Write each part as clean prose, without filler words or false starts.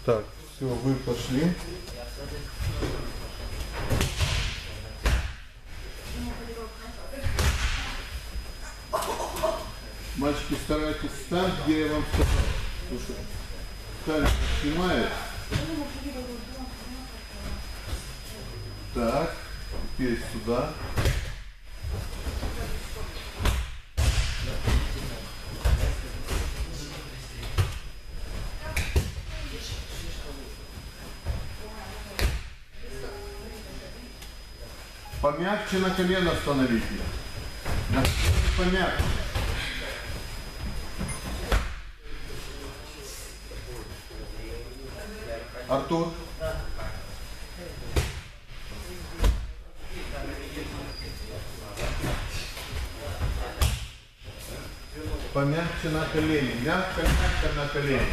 Так, все, вы пошли. Мальчики, старайтесь встать, где я вам сказал. Слушай, камера снимает. Так, теперь сюда. Помягче на колено становите. Помягче. Артур. Помягче на колени. Мягко, мягко на колени.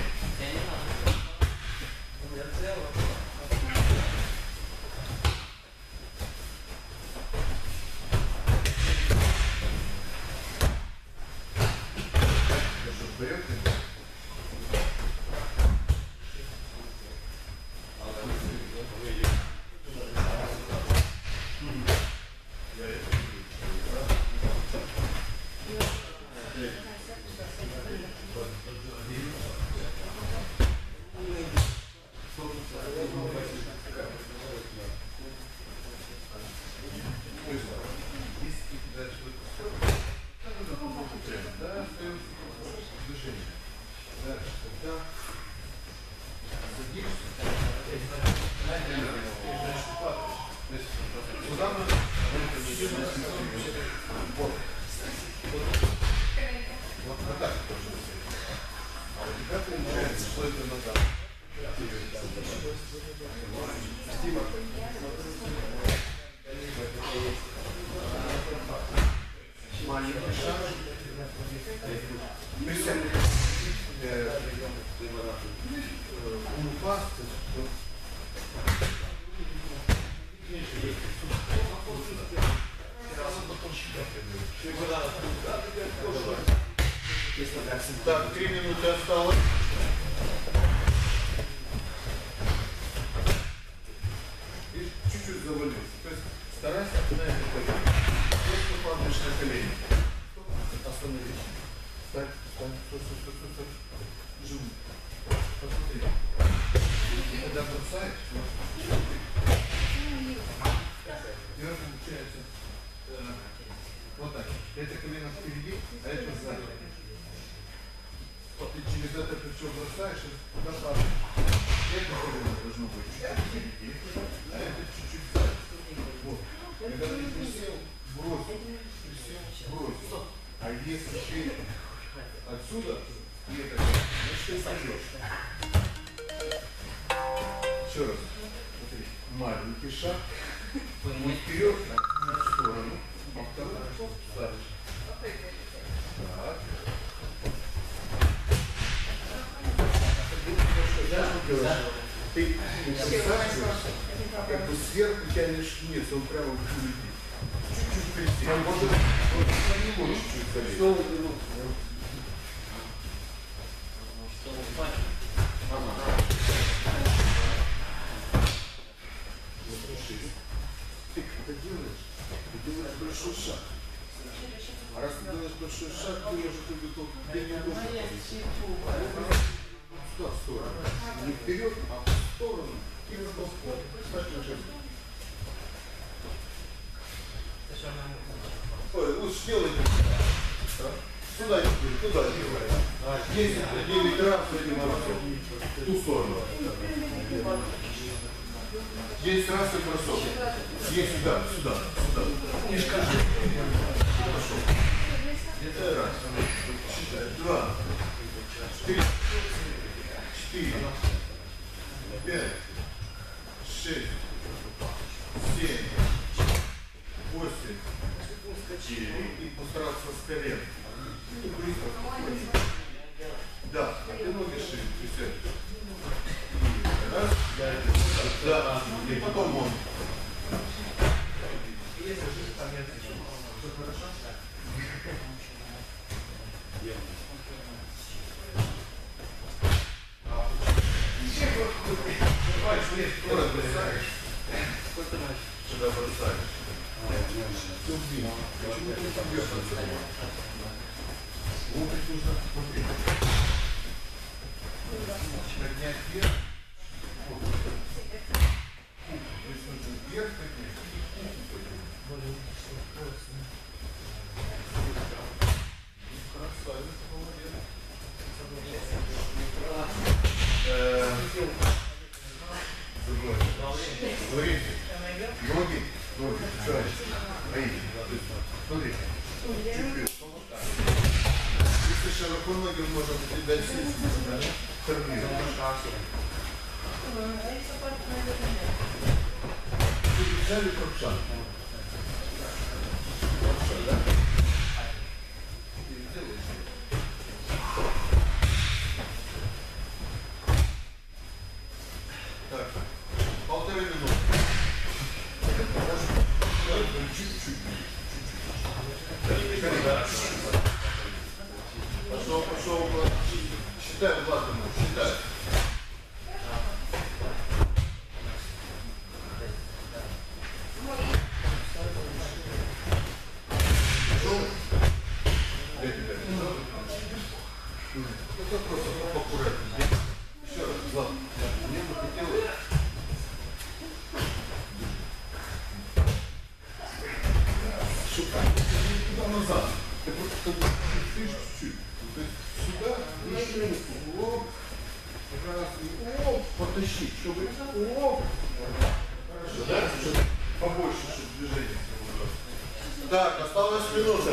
Так, 3 минуты осталось. Чуть-чуть завалился. То есть старайся на это колени. Просто падаешь на колени. Остановись. Так, стой. Жим. Посмотри. Когда бросаешь, вверх получается вот так. Это колено впереди, а это сзади. Ты через это плечо бросаешь, и туда падаешь. Это колено должно быть чуть-чуть впереди, а это чуть-чуть сзади. Вот. Когда ты присел, бросил. А если ты отсюда, и это, значит ты сойдешь. Еще раз. Смотри. Маленький шаг. Не вперед, а в сторону. А второй ставишь. Так. Ты присаживаешься, как бы сверху тянешь вниз, он прямо впереди. Чуть-чуть присел. Может, не можешь чуть залезть. Ты когда делаешь большой шаг. А раз ты делаешь большой шаг, ты уже тебе неудобно. Сюда, в сторону. Не вперед, а в сторону. И в сторону. Пошли жить. Ой, лучше делайте. Сюда теперь, туда делай. 9 раз этим бросок. В ту сторону. 10 раз и бросок. Есть сюда. Не скажи. Пошел. Раз. 2. 3. 4. 5. 6. 7. 8. 9. И постараться с колен. И быстро. Да. А ты ноги шире присядешь. Раз. Да. И потом он. Все хорошо? Все сдвинуть. Почему ты не вверх отсюда? Локоть нужно смотреть. Поднять вверх. То есть нужно вверх поднять и поднять. Красавец, молодец. Смотрите. Ноги. Смотрите. Если широко ноги, можно дать сесть. Взяли правша. Правша, да? И делаешь. Так, 1,5 минуты. Чуть-чуть. Пошел. Считай, Влад, считай. Это просто аккуратнее. Еще раз, Влад, мне бы хотелось. Туда назад. Ты просто чуть-чуть. То есть сюда, выше руку, лоб, раз, лоб, потащить, чтобы лоб. Хорошо, да? Чтобы побольше, чтобы движение. Так, осталась минута.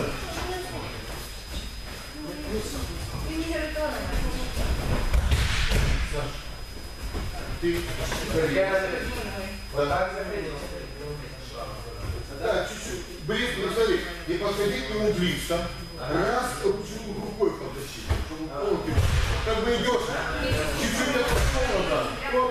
Саша, ты да, чуть-чуть. Близко, смотри, и подходи к нему близко. Раз, рукой потащи, чтобы полки. Как бы идешь, чуть-чуть отошел назад. Оп.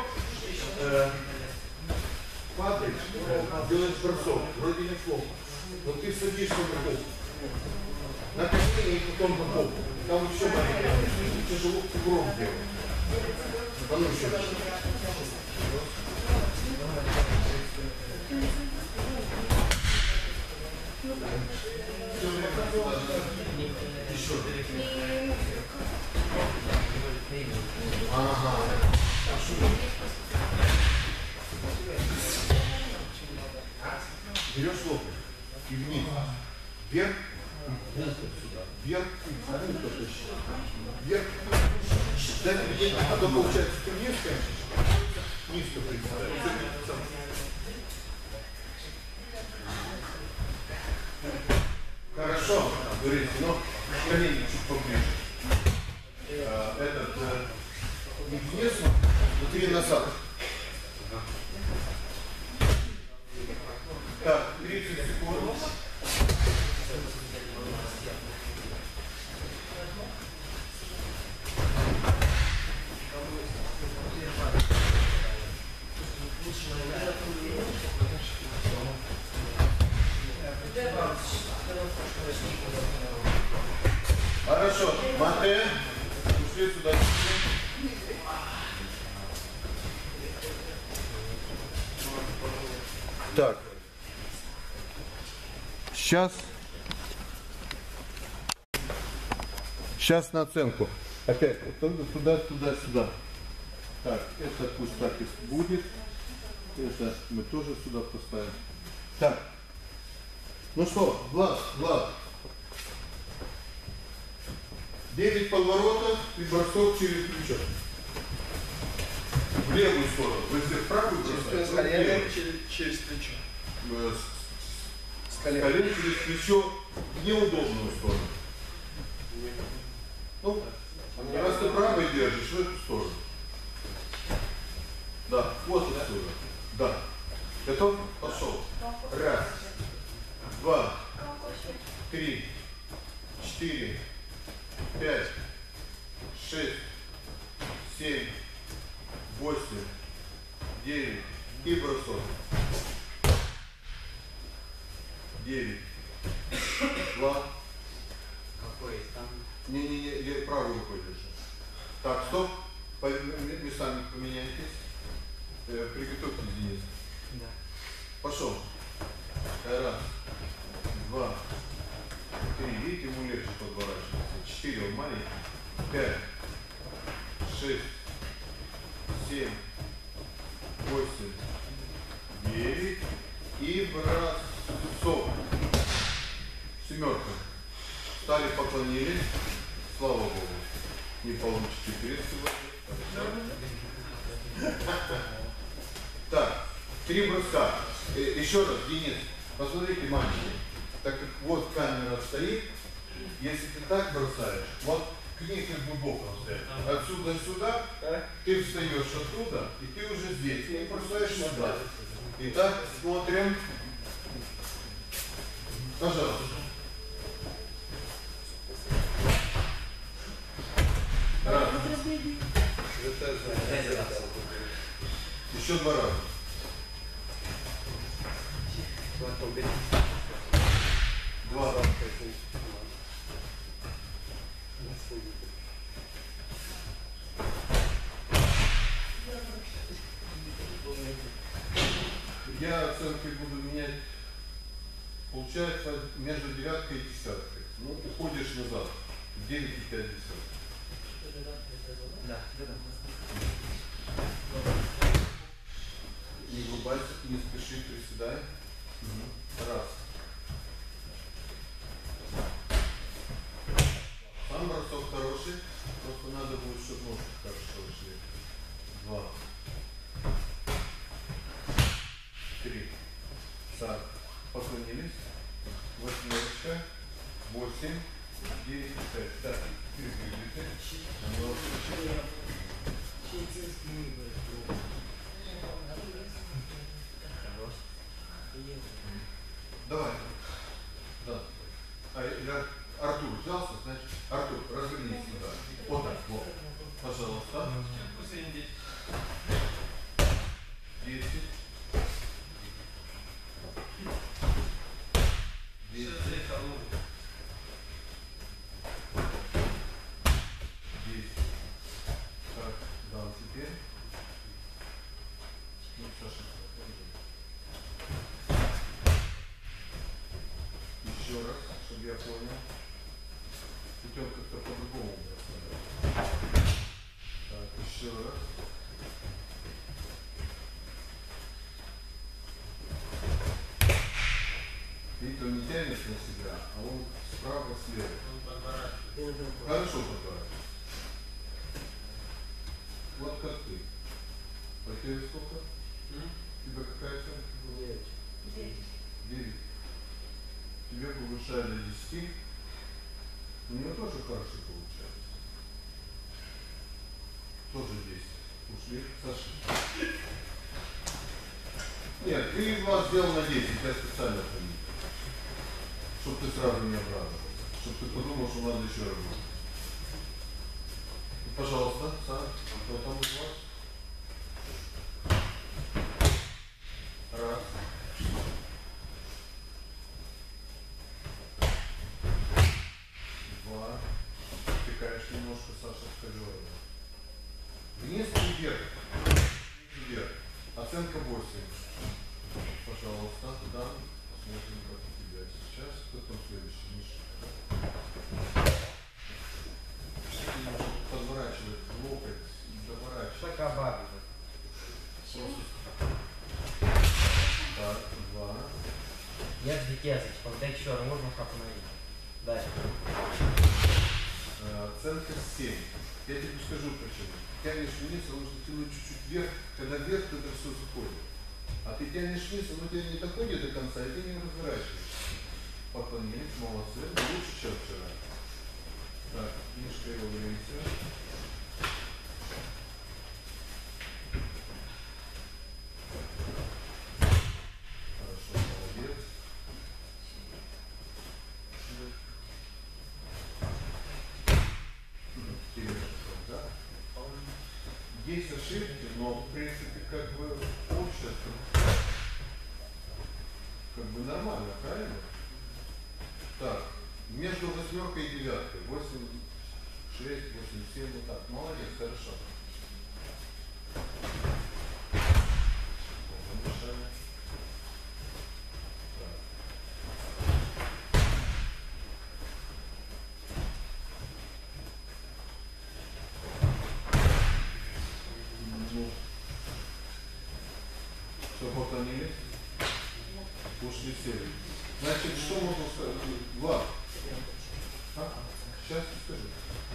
Падаешь, делаешь бросок, вроде неплохо. Но ты садишься на пол. На колени и потом на пол. Там еще маленькая. Тяжело кругом делать. А ну еще. Еще. Ага. Берешь локоть и вниз. Вверх и сюда. Вверх и потащи. Вверх. Дай мне, а то получается ты вниз, конечно. Низко представь. Хорошо, говорите, но колени чуть поближе. Этот не вниз, внутри назад. Так, 30 секунд. Хорошо, Мате, ушли сюда. Так. Сейчас на оценку. Опять туда, сюда. Так, это пусть так и будет. Это мы тоже сюда поставим. Так. Ну что, Влад. 9 подворотов и бросок через плечо. В левую сторону. Вы все в правую бросаете? Через плечо. С колен через плечо в неудобную сторону. Ну, раз ты правой держишь, в эту сторону. Да, вот отсюда. Да. Готов? Пошел. Раз, 2, 3, 4, 5, 6, 7, 8, 9 и бросок. 9, 2. Какой там? Не, правую рукой держи. Так, стоп. Местами поменяйтесь. Приготовьтесь, Денис. Да. Пошел. Раз, 2, 3. Видите, ему легче подворачиваться. 4, он маленький. 5, 6, 7, 8, 9. И бросок. Семерка. Встали, поклонились. Слава Богу. Не получите крест сегодня. Так, 3 броска. Еще раз, Денис, посмотрите, мальчики. Так как вот камера стоит, если ты так бросаешь, вот к ней как бы боком стоять. Отсюда сюда, ты встаешь оттуда, и ты уже здесь. И бросаешь сюда. Итак, смотрим. Пожалуйста. Раз. Еще 2 раза. Два. Я оценки буду менять, получается, между 9 и 10. Ну, уходишь назад. 9,5. Да. Не врубайся, не спеши, приседай. Раз. Сам бросок хороший, просто надо будет, чтобы ножки хорошо шли. 2. 3. Так, поклонились. 8, 8, 9, 5. Так, давай. Да. Артур взялся, значит, Артур, развернись сюда. Вот так, вот. Пожалуйста. 10. 10. 10. Так, дам теперь. Ну, Саша. Еще раз, чтобы я понял. Путем как-то по-другому. Так, еще раз. Видите, он не тянется на себя, а он справа, слева. Хорошо подворачивается. Вот как ты. Потеря сколько? У тебя какая оценка? 9. Тебе повышали 10. У него тоже хорошо получается. Тоже 10. Ушли. Саша. Нет, ты вас сделал на 10, я специально поменял. Чтобы ты сразу не обрадовался. Чтобы ты подумал, что надо еще работать. Пожалуйста, Саша, кто там из вас? Раз. 2. Втыкаешь немножко, Саша, в колено. Вниз и вверх. Вверх. Оценка 8. Пожалуйста, да. Посмотрим, как у тебя сейчас. Кто там следующий? Миша. Подворачивает локоть, доворачивает. Пока бабы. Так, 2. Я в дикязыч, когда еще можно шапку на них. Дальше. Оценка 7. Я тебе скажу почему. Тянешь вниз, а нужно тянуть чуть-чуть вверх. Когда вверх, то это все заходит. А ты тянешь вниз, оно тебе не доходит до конца, и ты не разворачиваешь. Поклонились, молодцы. Лучше, чем вчера. Так, Мишка, его говорите. Хорошо, молодец. Да? Есть ошибки, но в принципе как бы общество как бы нормально, правильно? Так, между 8 и 9. 8, 6, 8, 7, вот так. Молодец, хорошо. Так. лучшие серии. Значит, что можно сказать? Влад. А? Сейчас скажу.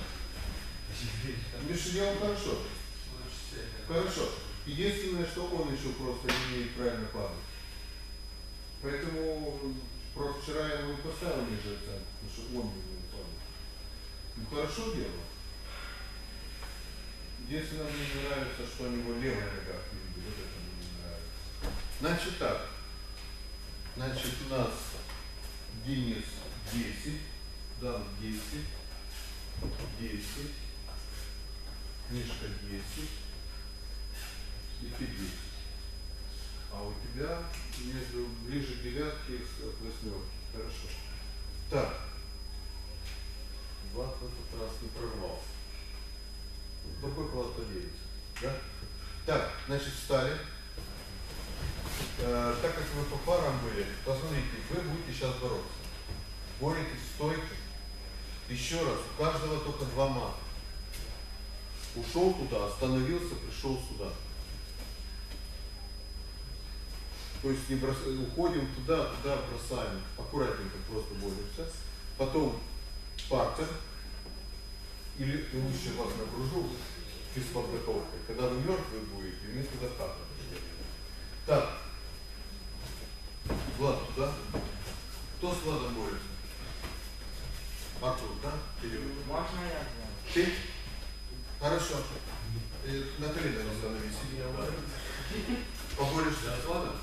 Миша делал хорошо. Хорошо. Единственное, что он еще просто не умеет правильно падать. Поэтому просто вчера я ему поставил ниже оценку, потому что он не умеет падать. Ну хорошо делал. Единственное, мне не нравится, что у него левая нога впереди. Вот это мне не нравится. Значит так. Значит у нас Денис 10, Дан 10, 10, Мишка 10 и ты 10. А у тебя между ближе к девятке от восьмерки. Хорошо. Так. Влад в этот раз не прорвался. Другой класс поделится. Да? Так, значит, встали. Так как вы по парам были, посмотрите, вы будете сейчас бороться. Боретесь стойко. Еще раз, у каждого только 2 мата. Ушел туда, остановился, пришел сюда. То есть не уходим туда, бросаем. Аккуратненько просто боремся. Потом партер. Или лучше вас нагружу физподготовкой. Когда вы мертвые будете, и мы туда партер. Так. Влад туда. Кто с Владом борется? Артур, да? Можно я? Ты? Хорошо. На колено становись. Поборешься с Владом?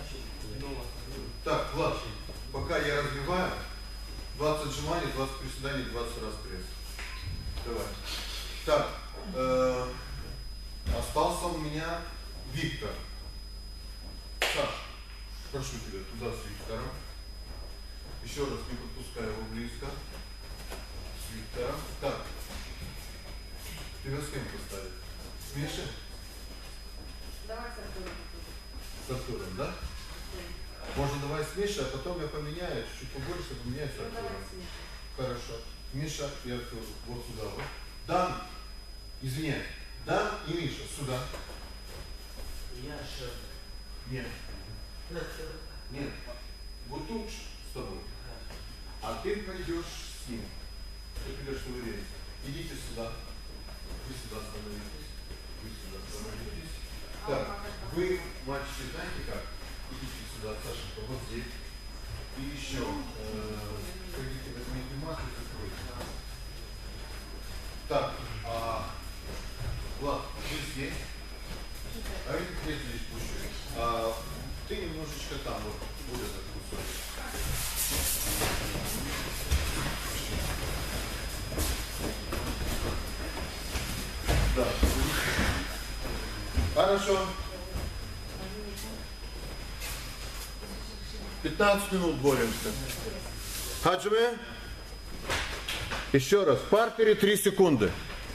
Так, Влад, пока я разбиваю, 20 отжиманий, 20 приседаний, 20 раз пресс. Давай. Так, остался у меня Виктор. Саш, прошу тебя, туда с Виктором. Еще раз не подпускай его близко. С Виктором. Так. Тебя с кем поставить? С Мишей? Давай с Артуром. С Артуром, да? Можно давай с Мишей, а потом я поменяю, чуть-чуть побольше поменяю с Артуром. Хорошо. Миша и Артур, вот сюда вот. Дан, извиняюсь, Дан и Миша, сюда. Я же... Нет. Нет. Вот тут с тобой. А ты пойдешь с ним. Ты придешь в уверенность. Идите сюда. Вы сюда становитесь. Вы сюда становитесь. Так, вы, мальчики, знаете как? Идите сюда, Сашенька, вот здесь. И еще, пойдите, возьмите мат и закройте. Так, Влад, вы здесь. А этих я здесь пущу. Ты немножечко там, вот этот кусок. Да. Хорошо. 15 минут боремся. Хаджиме. Еще раз. В партере 3 секунды.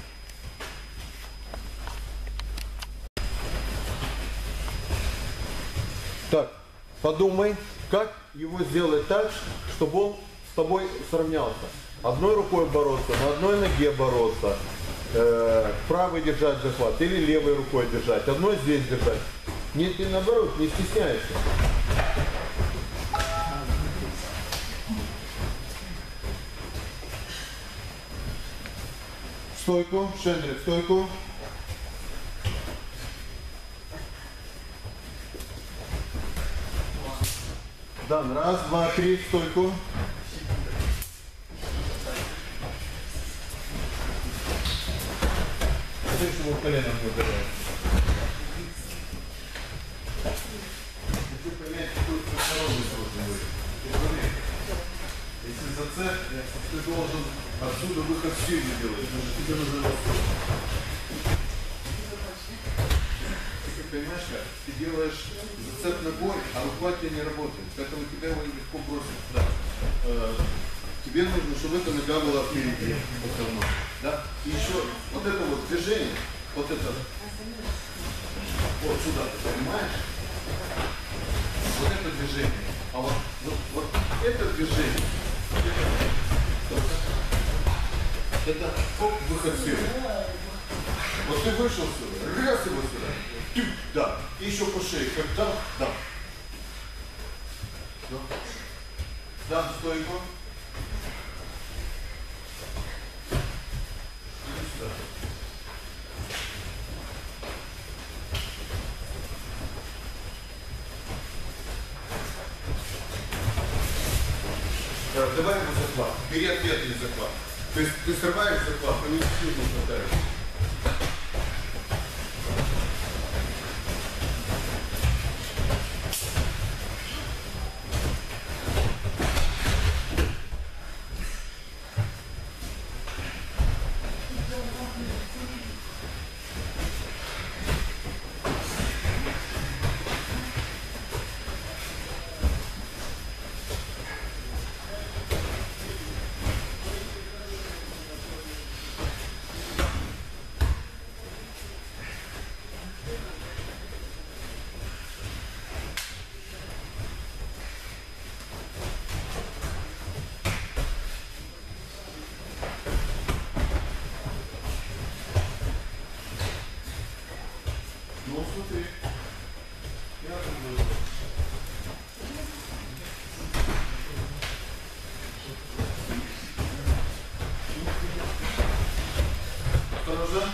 Так, подумай, как его сделать так, чтобы он с тобой сравнялся. Одной рукой бороться, на одной ноге бороться, правой держать захват или левой рукой держать, одной здесь держать. Не, ты наоборот, не стесняйся. Стойку, Шендрик, стойку. Дан, раз, два, три, стойку. Смотри, чтобы коленом не ударяет. Хочу понять, какую осторожность должен быть. Если зацеп, ты должен отсюда выход сильно делать, потому что тебе нужно восстановить. Ты понимаешь, как? Ты делаешь зацеп ногой, а рука тебе не работает. Поэтому тебя его легко бросить сюда. Тебе нужно, чтобы эта нога была впереди. Да? И еще вот это вот движение, вот это вот сюда, ты понимаешь? Вот это движение. А вот это движение. Это оп, выход сюда. Вот ты вышел сюда, раз его сюда. Да. И еще по шее, как да, да. Ну. Дам стойку. Иди сюда. Так, давай ему захват. Бери ответный захват. То есть ты срываешь захват, но не сильно хватаешь. Ну смотри. Я думаю. Осторожно.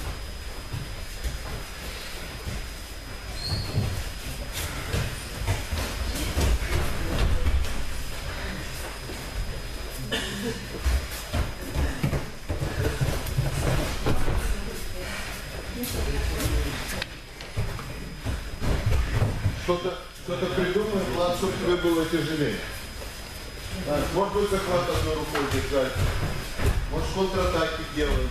Что-то придумай, план, чтобы тебе было тяжелее. Так, может быть, захват одной рукой держать. Может, контратаки делать.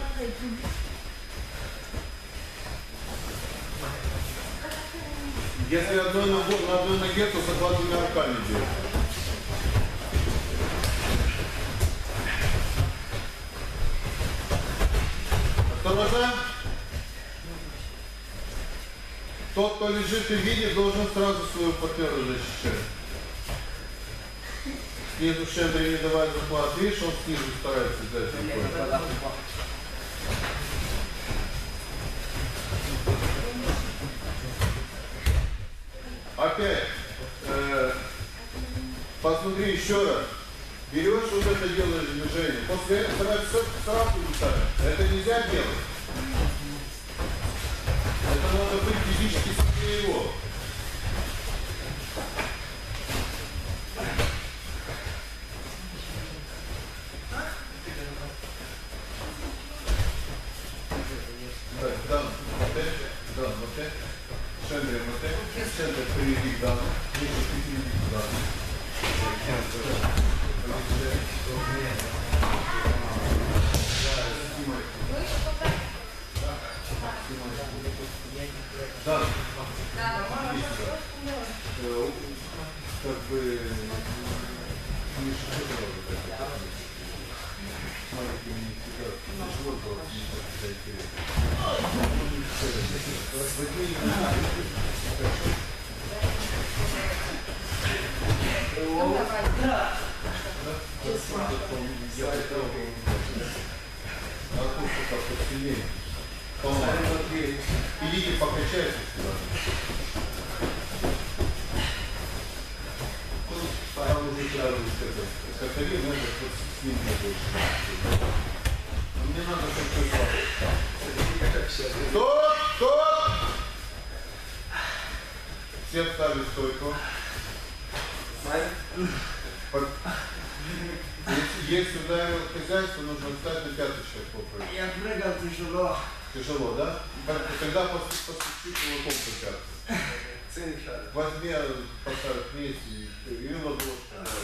Если на одной ноге, то захват двумя руками делать. Осторожно. Тот, кто лежит и видит, должен сразу своего партнера защищать. Снизу Шендри не давать захват. Видишь, он снизу старается взять рукой. Опять. Посмотри еще раз. Берешь вот это делаешь движение. После этого стараешься сразу ударить. Это нельзя делать. Это надо быть физически сильнее его. Дан, вот это. Шендри, вот это. Шендри, приведи к Дану. Лучше приведи к Дану. Да. Как бы не шутка. Маленький не всегда тяжело было, не всегда интересно. Идите покачайтесь сюда. Там уже сразу Катарин, надо с ним не больше. Мне надо как-то Стоп! Стоп! Все встали в стойку. Если ударил хозяйство, нужно встать на пяточек попробовать. Я прыгал тяжело. Тяжело, да? Тогда постучи кулаком по пятку. Возьми, поставь вместе и ладошку.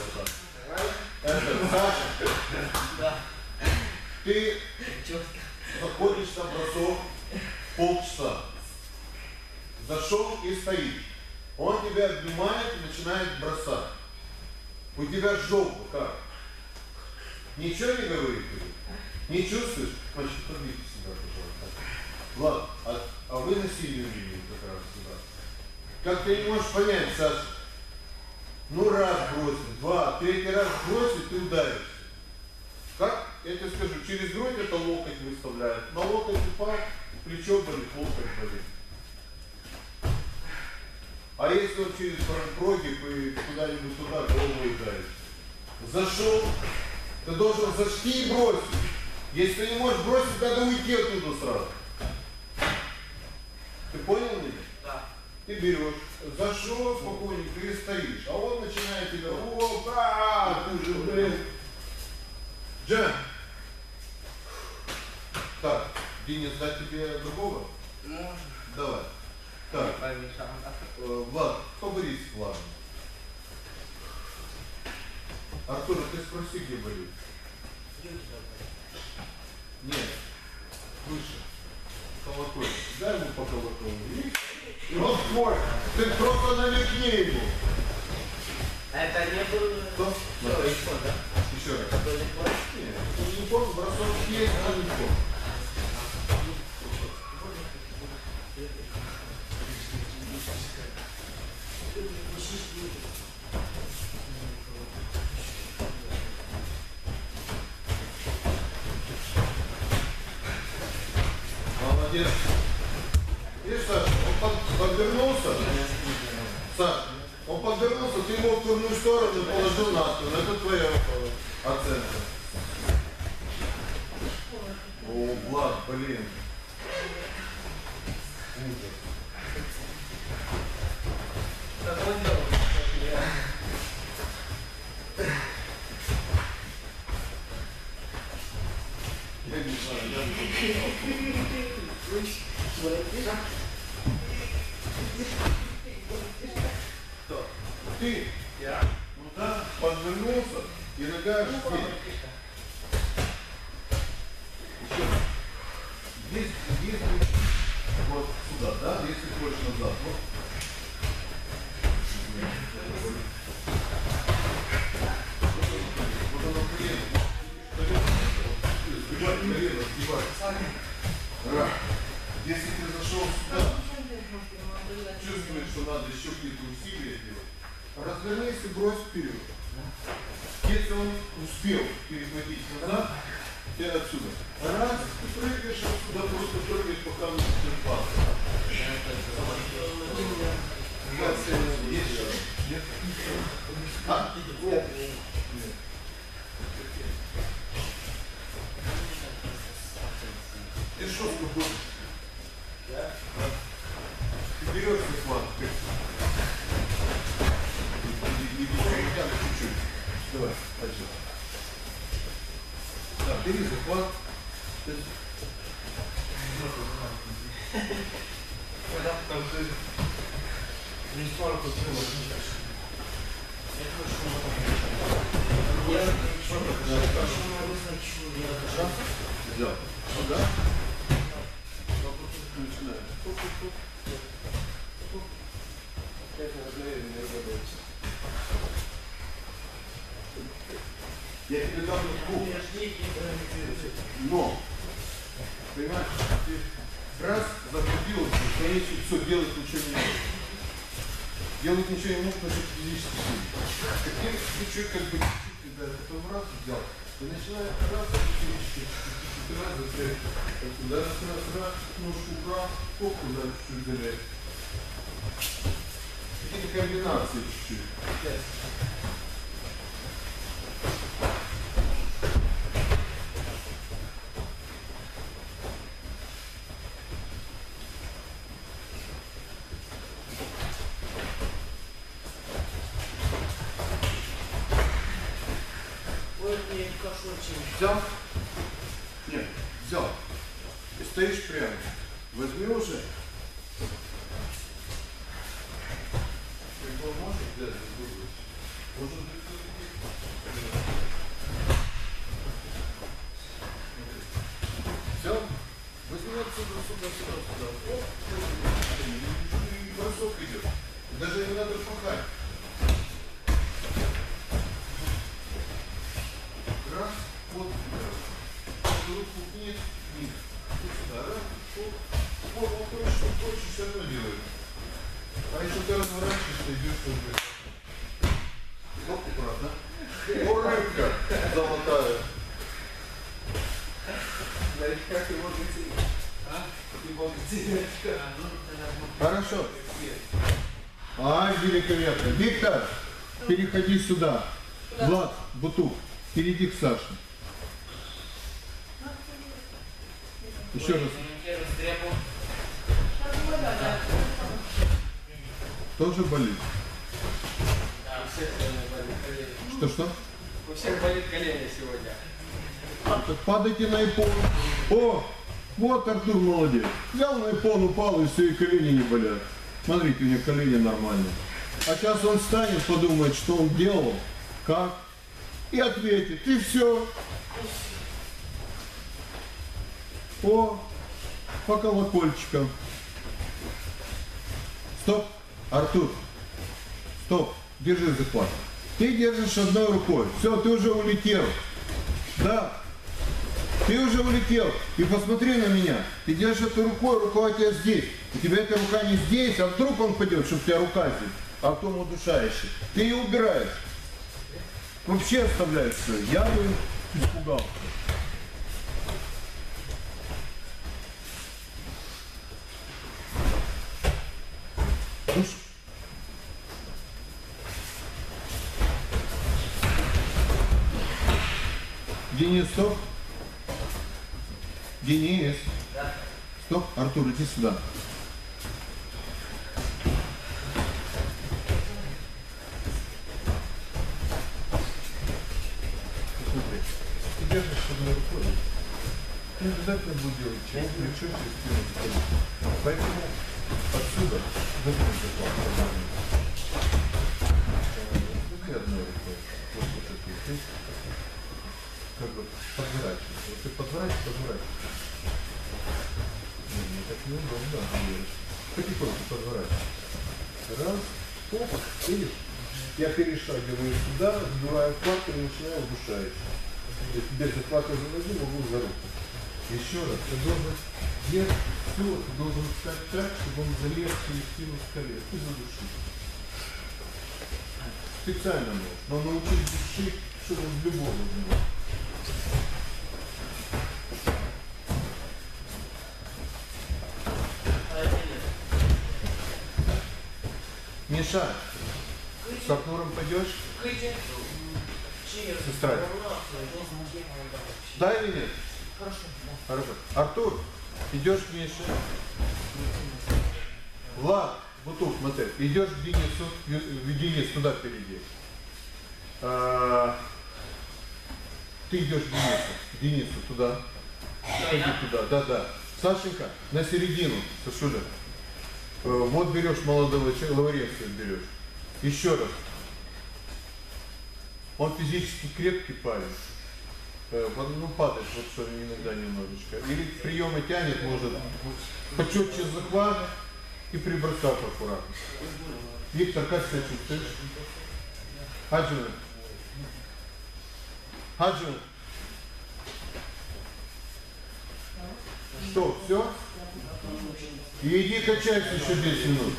Это, Саша, Да. ты заходишь на бросок полчаса. Зашел и стоишь. Он тебя обнимает и начинает бросать. У тебя жопа как? Ничего не говорит? Не чувствуешь? Значит, подвигай себя, пожалуйста. Ладно, а вы насилие видели как раз сюда. Как ты не можешь понять, Саша? Ну раз бросит, два, третий раз бросит, ты ударишься. Как? Я тебе скажу, через грудь это локоть выставляет. На локоть упал, плечо болит, локоть болит. А А если он через прогиб и куда-нибудь туда голову ударит? Зашел, ты должен зажги и бросить. Если ты не можешь бросить, надо уйти оттуда сразу. Ты понял меня? Да. Ты берешь, зашел спокойненько и стоишь, а он начинает тебя, опа, ты же, блин. Джем. Так, Денис, дать тебе другого? Можно. Давай. Так, Помешал, да? Влад, поборись с Владом. Артур, ты спроси, где болит? Нет, выше. Колокольчик. Дай ему по колокольчику. И вот твой. Ты просто намекни ему. Это не было... Что? Все, еще, да? Еще раз. Это не твой? Нет. Не помню, бросок есть, но не помню. Молодец. Видишь, Саша, он подвернулся. Саша, он подвернулся, ты его в турную сторону положил на спину. Это твоя оценка. О, Влад, блин. Ужас. Как он делал? Я не знаю, Кто? Ты? Я. Ну да, подвернулся и нога аж здесь. Еще. Здесь, вот сюда, да? Если хочешь назад. Вот. Вот оно колено. Сгибай колено, сгибай. Раз. Если ты зашел сюда, чувствуешь, что надо еще какие-то усилия делать, развернись и брось вперед. Если он успел перехватить назад, ты отсюда. Раз, ты прыгаешь отсюда, просто прыгаешь, пока он не упал. Нет? А? Нет. Ты шостку будешь? Да. Ты берешь захват. Чуть-чуть. Давай, дальше. Да, бери захват. Когда там ты не смог купить. Взял. Сюда. Начинаем. Опять мгновение работается. Я тебе дам руку. Но, понимаешь, ты раз закрепился, конечно, все, делать ничего не мог. Делать ничего не мог, значит физически сильно. Ты чуть как бы чуть-чуть, когда потом раз взял, ты начинаешь раз физически, раз застрять. Раз, ножку убрал, попку да, чуть-чуть залезть. Какие-то комбинации чуть-чуть. Взял? Нет, взял. И стоишь прямо. Возьми уже. Прикол можешь взять? Может быть, взял? Возьми отсюда, сюда. Оп, и бросок идет. Даже не надо пахать. Раз, вот сюда. Руку вниз, вниз. Вот сюда, раз, вот. Он хочешь, все равно делает. А если ты разворачиваешься, идешь уже. Оп, правда. О, рыбка золотая. Знаешь, как его потерять? А? Его потерять. Хорошо. Ай, великолепно. Виктор, переходи сюда. Влад, Бутук, перейди к Саше. Еще раз. Тоже болит? Что? У всех болит колени сегодня. Так падайте на иппон. О, вот Артур молодец. Взял на иппон, упал, и все, и колени не болят. Смотрите, у него колени нормальные. А сейчас он встанет, подумает, что он делал, как, и ответит. И все. О, по колокольчикам. Стоп, Артур. Стоп, держи захват. Ты держишь одной рукой. Все, ты уже улетел. Да. Ты уже улетел. И посмотри на меня. Ты держишь эту рукой, рука у тебя здесь. У тебя эта рука не здесь, а вдруг он пойдет, чтобы у тебя рука здесь. А потом удушающий. Ты ее убираешь. Вообще оставляешь все. Я бы испугался. Денис, стоп. Денис. Да. Стоп. Артур, иди сюда. Смотри. Ты держишь одной рукой. Ты обязательно будешь делать чего, плечо через спину. Поэтому отсюда закрыть захват. Ты одной рукой. Вот это. Как бы подворачиваешь. Вот ты подворачиваешь. Не, так неудобно. Потихоньку подворачиваешь. Раз, оп, видишь? Я перешагиваю сюда, сбиваю хватку и начинаю удушающий. Без захвата за ноги могу за руку. Еще раз, ты должен делать все, ты должен стать так, чтобы он залез через спину скале. Ты задушишь. Специально можешь, но научись душить, чтобы он в любом было. Миша, с Артуром пойдешь? Сестра. Да или нет? Хорошо. Артур, идешь к Мише. Влад, Бутук, смотри, идешь к Денису, Денис туда впереди. Ты идешь к Денису туда. Иди туда, да. Сашенька, на середину, Сашуля. Вот берешь молодого человека, Лавренцева берешь. Еще раз. Он физически крепкий парень. Ну, падает вот что иногда немножечко. Или приемы тянет, может, почетче захват и при бросах аккуратно. Виктор, как себя чувствуешь? Хаджин. Что, все? И иди качайся еще 10 минут.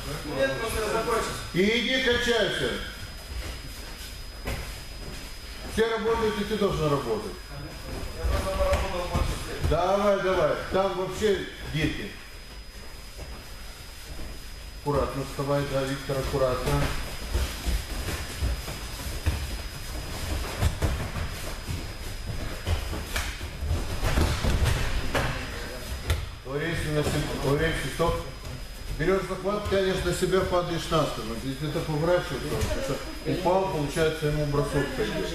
И иди качайся. Все работают, и ты должен работать. Давай. Там вообще дети. Аккуратно вставай, да, Виктор, аккуратно. Лавренций, стоп. Берешь захват, тянешь на себя, падаешь на спину. Если это поворачивается, упал, получается, ему бросок пойдет.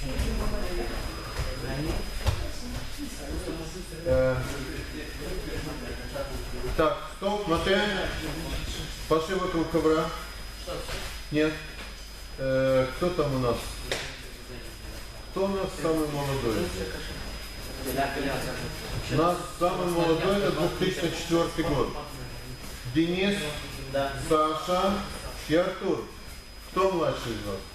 Так, стоп, смотри. Пошли вокруг ковра. Нет. Кто там у нас? Кто у нас самый молодой? У нас самый молодой, это 2004 год. Денис, да. Саша и Артур. Кто младший из вас?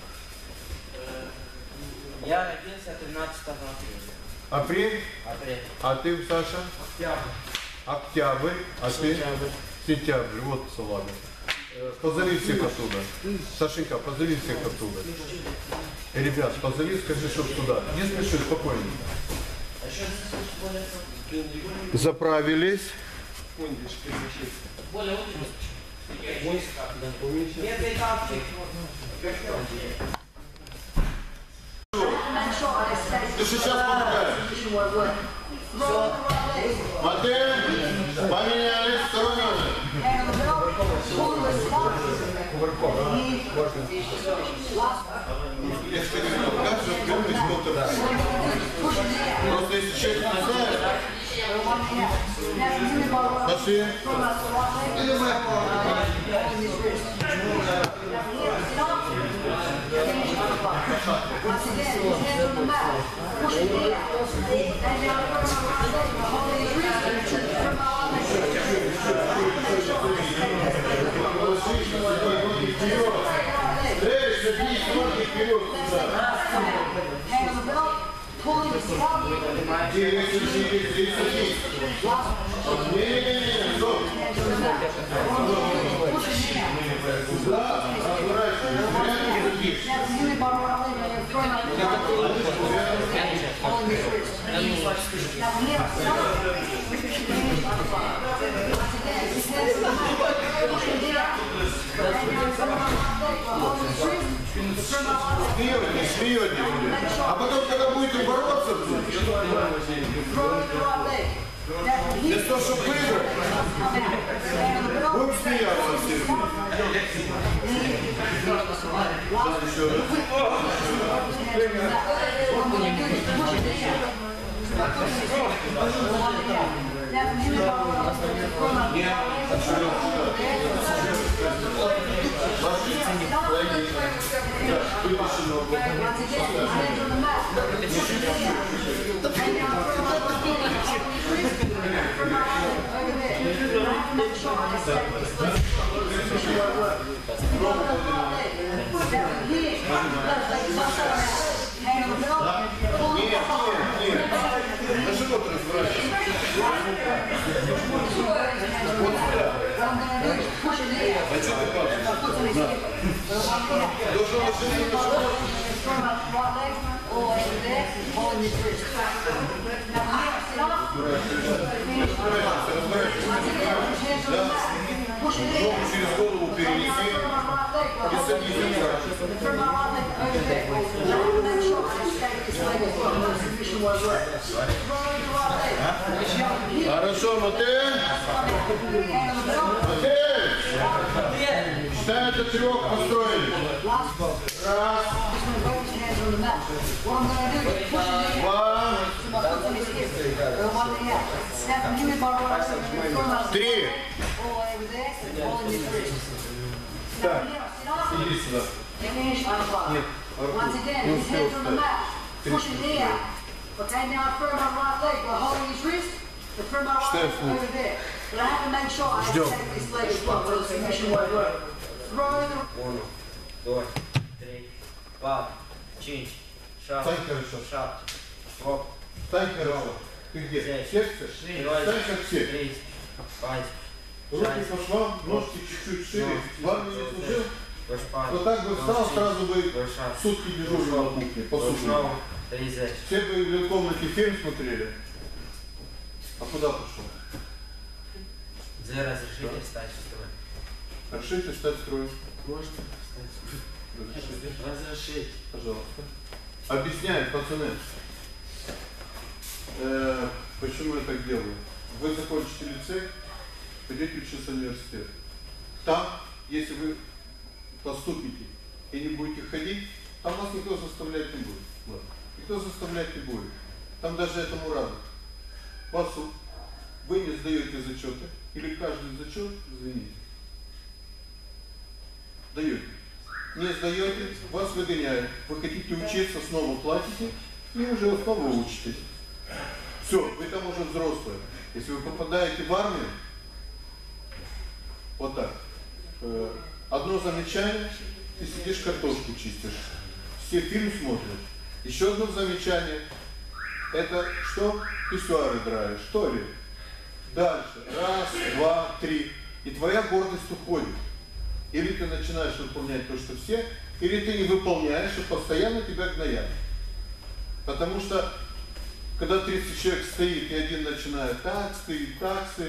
Я родился 13 апреля. Апрель? Апрель. А ты, Саша? Октябрь. А ты? Сентябрь. Вот салага. Позови всех оттуда. Сашенька, позови всех оттуда. Ребят, позови, скажи, чтоб туда. Не спеши, спокойно. Заправились. Медный тапчик. Ты же сейчас помогаешь. Модель, поменяли стороны. Я же тебе говорю, как же открыть доктор? Просто если человек не знает, пошли. Смеете. А потом, когда будете бороться, вместо того, чтобы выиграть, будем смеяться все. Через голову перенеси и садись. Хорошо, Мотель. Мотель. Считай, это 3 построили. Раз. 2. 3. Так, иди сюда. Нет, не успел встать. Okay, now I firm my right leg by holding his wrist. The firm my right leg over there. But I have to make sure I take this leg as well, so the submission won't work. Throw the... 1, 2, 3, 4, 5, 6, Стань хорошо. 7, 8, Стань хорошо. Ты где? В сердце? Стань как все. 3, 5, Руки по швам, ножки чуть-чуть шире. В армии не служил. 5, Вот так бы встал, сразу бы сутки дежурил на кухне. По сутки. 30. Все бы в комнате фильм смотрели. А куда пошел? За разрешите встать в строй. Разрешите встать в строй. Можно встать? Разрешите. Пожалуйста. Объясняют, пацаны. Почему я так делаю? Вы закончите лицей, пойдете учиться в университет. Там, если вы поступите и не будете ходить, там вас никто заставлять не будет. Никто заставлять не будет. Там даже этому рады. Вы не сдаете зачеты, или каждый зачет, извините, даете. Не сдаете, вас выгоняют. Вы хотите учиться, снова платите, и уже снова учитесь. Все, вы там уже взрослые. Если вы попадаете в армию, вот так, одно замечание, ты сидишь картошку чистишь, все фильм смотрят. Еще одно замечание, это что? Писсуары драешь, что ли? Дальше, 1, 2, 3, и твоя гордость уходит. Или ты начинаешь выполнять то, что все, или ты не выполняешь, и постоянно тебя гноят. Потому что, когда 30 человек стоит, и один начинает так стоит,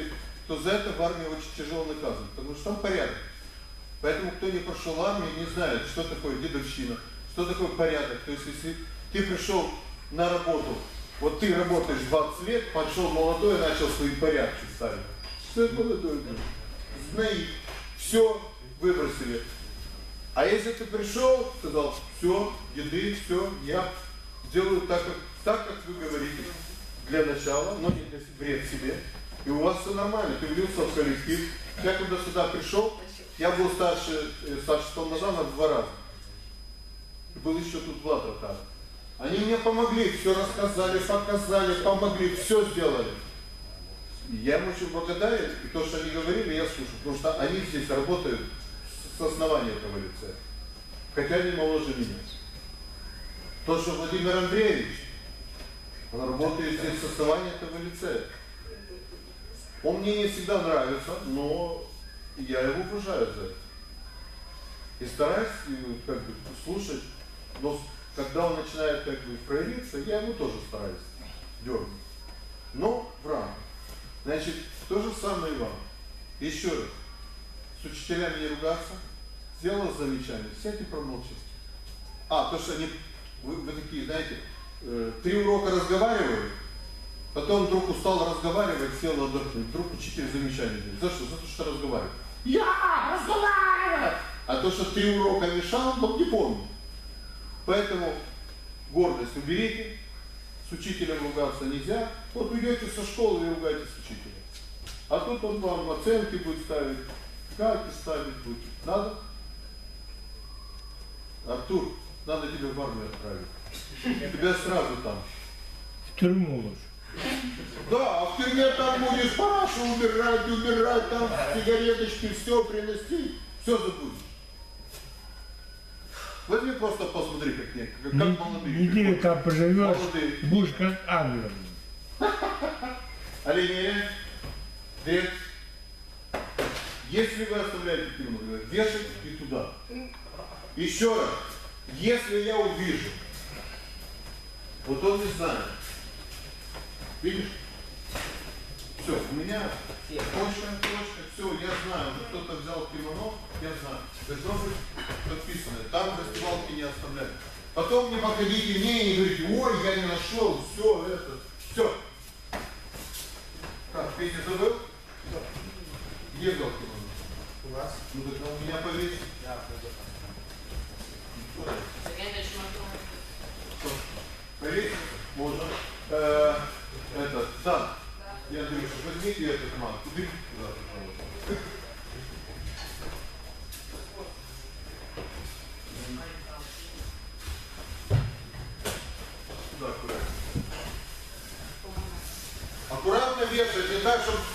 то за это в армии очень тяжело наказывают, потому что там порядок. Поэтому кто не прошел армию, не знает, что такое дедовщина, что такое порядок. То есть если ты пришел на работу, вот ты работаешь 20 лет, пошел молодой и начал свои порядки ставить. Что это молодой? Знаи, все выбросили. А если ты пришел, сказал, все, деды, все, я сделаю так, как вы говорите, для начала, но не для вред себе. И у вас все нормально, ты влился в коллектив. Я когда сюда пришел, я был старше Толмаза на 2 раза. И был еще тут Влад Ротар. Они мне помогли, все рассказали, показали, помогли, все сделали. И я им очень благодарен, и то, что они говорили, я слушаю, потому что они здесь работают с основания этого лицея. Хотя они моложе меня. То, что Владимир Андреевич, он работает здесь с основания этого лицея. Он мне не всегда нравится, но я его уважаю за это. И стараюсь как бы слушать, но когда он начинает как бы проявиться, я его тоже стараюсь дергать. Но в рамках. Значит, то же самое и вам. Еще раз. С учителями не ругаться. Сделал замечание, сядьте и промолчите. То, что они, вы такие, знаете, 3 урока разговаривают, потом вдруг устал разговаривать, сел отдохнуть. Вдруг учитель замечание делает. За что? За то, что разговаривает. Я разговариваю! А то, что 3 урока мешал, он не помнит. Поэтому гордость уберите, с учителем ругаться нельзя. Вот уйдете со школы и ругаетесь с учителем. А тут он вам оценки будет ставить, карты ставить будет. Надо? Артур, надо тебя в армию отправить. Тебя сразу там. В тюрьму лучше. Да, а в тюрьме там будешь парашу убирать, там сигареточки, все приносить, все забудешь. Возьми просто посмотри, как молодые. Неделю там поживешь, Молодые. будешь как ангел. Оленя, Дред, если вы оставляете тюрьму, вешать и туда. Еще раз, если я увижу, вот он не знает, видишь, все, у меня точка, все, я знаю, кто-то взял кимоно, я знаю, должно быть подписано, там в раздевалке не оставляют. Потом не подходите мне и не говорите, ой, я не нашел, все это, все. Как, Петя забыл? Где взял кимоно? У вас? Ну так у меня повесит. Да, Повесить можно. Дан, я говорю, что возьмите этот ман, уберите туда, пожалуйста. Сюда, аккуратно. Аккуратно вешать, не так, чтобы...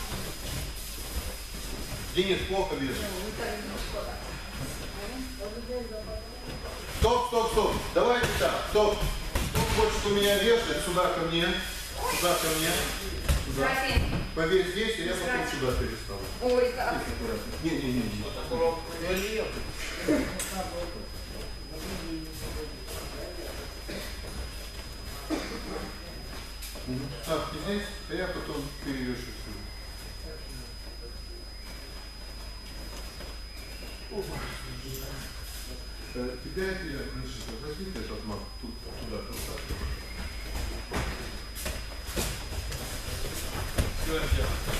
Денис, плохо вешать. Стоп. Давайте так, стоп. Кто хочет у меня вешать, сюда ко мне. Сюда. Повесь здесь, и я потом сюда переставлю. Ой, как. Не. Так, и здесь, а я потом перевешу сюда. Тебя это я, возьмите этот маг туда, поставь. Все,